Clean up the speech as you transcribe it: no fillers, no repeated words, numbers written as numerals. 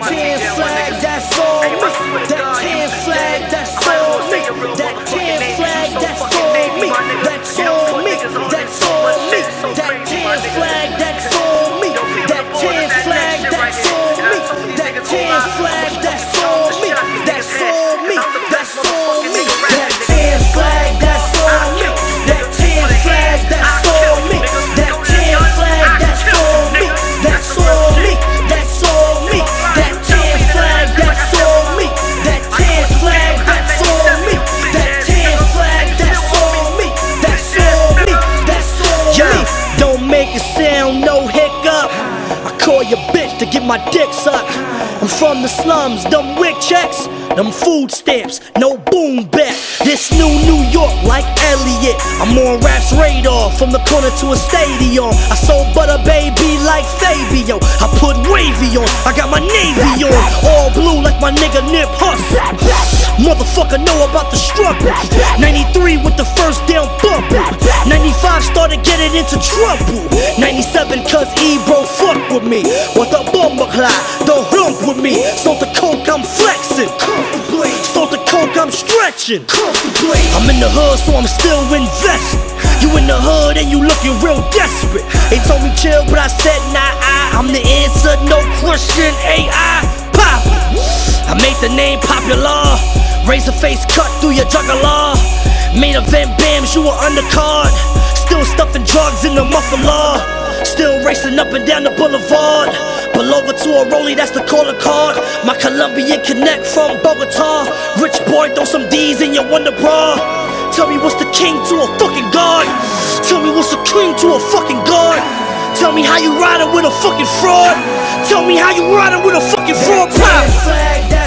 tan flag, that's all me. That tan flag, that's all me. That tan flag, that's all me. That's all me. That's all me. That tan flag, that's all me. That tan flag, that's all me. That tan flag, that's all me. That's all me. That's all me. That tan flag, that's all me. That tan flag, that's all me. That tan flag, that's all me. That's all me. That's all me. That tan flag, that's all me. That tan flag, that's all me. That tan flag, that's all me. That's all me. That's all me. Don't make it sound no hiccup. I call your bitch to get my dick sucked. I'm from the slums, them wick checks, them food stamps, no boom back. This New York like Elliot. I'm on Rap's radar, from the corner to a stadium. I sold butter baby like Fabio. I put wavy on, I got my Navy on. All blue like my nigga Nip Hussle. Motherfucker know about the struggle. 93 with the first down bumper. 95 started getting into trouble. 97 cause Ebro fuck with me. What the bomber clock, don't hump with me. Sold the coke, I'm flexing. Sold the coke, I'm stretching. I'm in the hood, so I'm still investing. You in the hood and you looking real desperate. They told me chill, but I said nah. I'm the answer, no question. AI pop. I made the name popular. Razor face cut through your jugular. Main event bams, you were undercard. Still stuffing drugs in the muffler. Still racing up and down the boulevard. Pull over to a rollie, that's the caller card. My Colombian connect from Bogota. Rich boy, throw some D's in your Wonder Bra. Tell me what's the king to a fucking god. Tell me what's the queen to a fucking god. Tell me how you riding with a fucking fraud. Tell me how you riding with a fucking fraud.